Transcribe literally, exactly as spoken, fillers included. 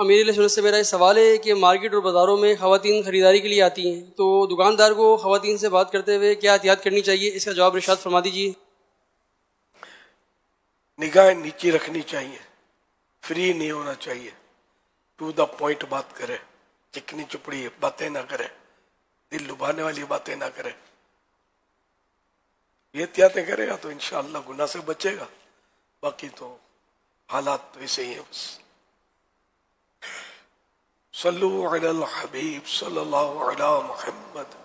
अमीर सुन्नत से मेरा ये सवाल है कि मार्केट और बाज़ारों में ख़वातीन ख़रीदारी के लिए आती हैं, तो दुकानदार को ख़वातीन से बात करते हुए क्या एहतियात करनी चाहिए? इसका जवाब इरशाद फरमा दीजिए। निगाहें नीचे रखनी चाहिए, फ्री नहीं होना चाहिए, टू द पॉइंट बात करे, चिकनी चुपड़ी बातें ना करे, दिल लुभाने वाली बातें ना करे। ये एहतियातें करेगा तो इंशाअल्लाह गुनाह से बचेगा, बाकी तो हालात तो ऐसे ही है बस। सल्लु अलल हबीब सल्लल्लाहु अलैहि मुहम्मद।